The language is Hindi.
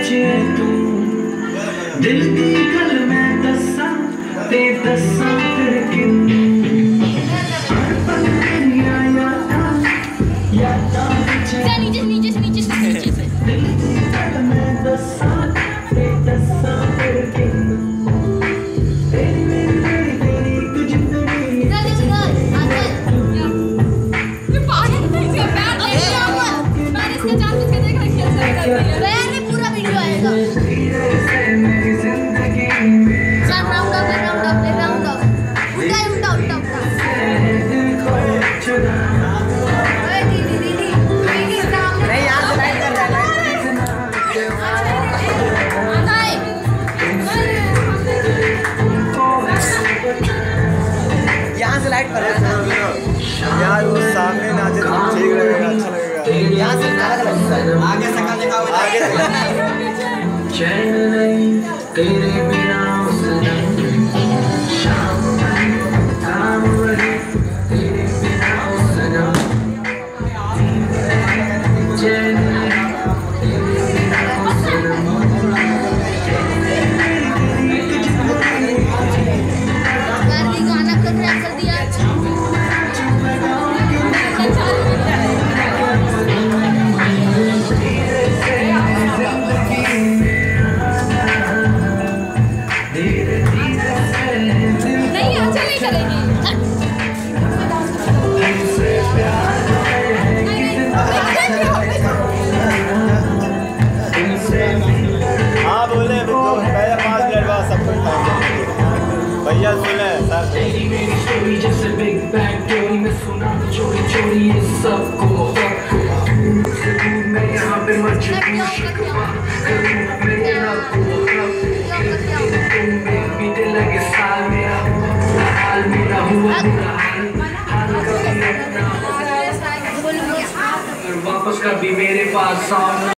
बचे तू दिल की गल मैं दसा ते दसा करके नीचे से दिल की गल मैं दसा ते दसा करके तेरी मेरी तेरी कुछ तेरी पूरा वीडियो आएगा। मेरी जिंदगी राउंड अप उल्टा यहाँ से लाइट पर यार वो सामने नाचे ठीक लगेगा, अच्छा लगेगा। यहाँ से आगे से आगे चैन नहीं तेरे बिना सनम शाम नहीं शाम रही तेरे बिना सनम चैन नहीं तेरे बिना सनम गाना का क्रैक कर दिया। नहीं अच्छा नहीं करेगी। हाँ बोले तो पहले 5 मिनट बाद सब कुछ भैया बोले सर जैसे बिग बैंग थ्योरी में सुना चोरी चोरी ये सबको मैं यहाँ पे मजबूर शिकवा करूँ मेरे बीते लगे साल मेरा हाल मेरा हुआ बुरा हाल कभी अपना वापस कभी मेरे पास सामने